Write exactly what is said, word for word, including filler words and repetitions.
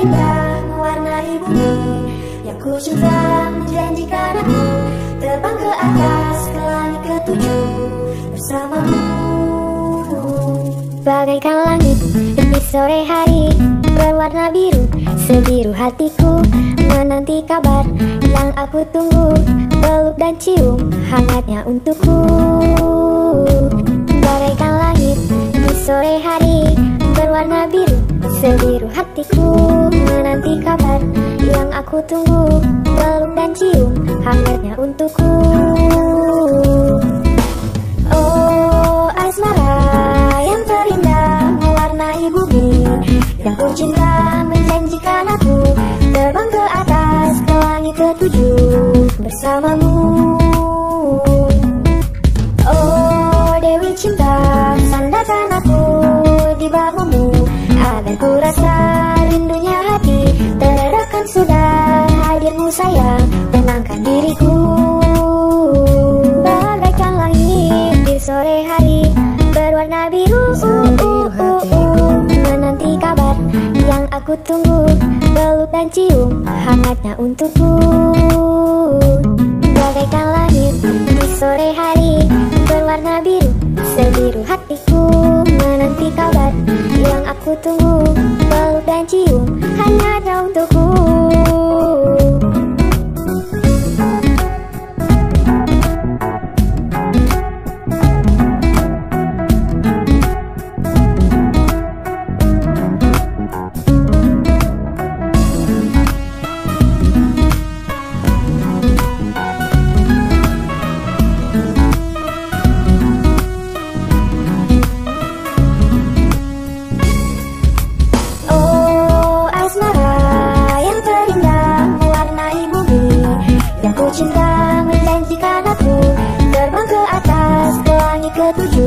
terindah mewarnai bumi, yang ku cinta menjanjikan aku terbang ke atas ke langit ketujuh bersamamu. Bagaikan langit di sore hari berwarna biru, sebiru hatiku menanti kabar yang aku tunggu, peluk dan cium hangatnya untukku. Bagaikan langit di sore hari berwarna biru, sebiru hatiku menanti kabar yang aku tunggu, peluk dan cium hangatnya untukku. Oh asmara yang terindah mewarnai bumi, yang ku cinta menjanjikan aku terbang ke atas ke langit ketujuh bersamamu. Oh Dewi cinta, sandarkan aku di bahumu agar ku rasa rindunya hati terledakan sudah hadirmu sayang, tenangkan diriku. Bagaikan langit di sore hari berwarna biru, uh, uh, uh, uh, menanti kabar yang aku tunggu, peluk dan cium hangatnya untukku. Bagaikan langit di sore hari berwarna biru, sebiru hatiku menanti kabar yang aku tunggu, peluk dan cium hangatnya untukku. Cinta menjanjikan aku terbang ke atas ke langit ketujuh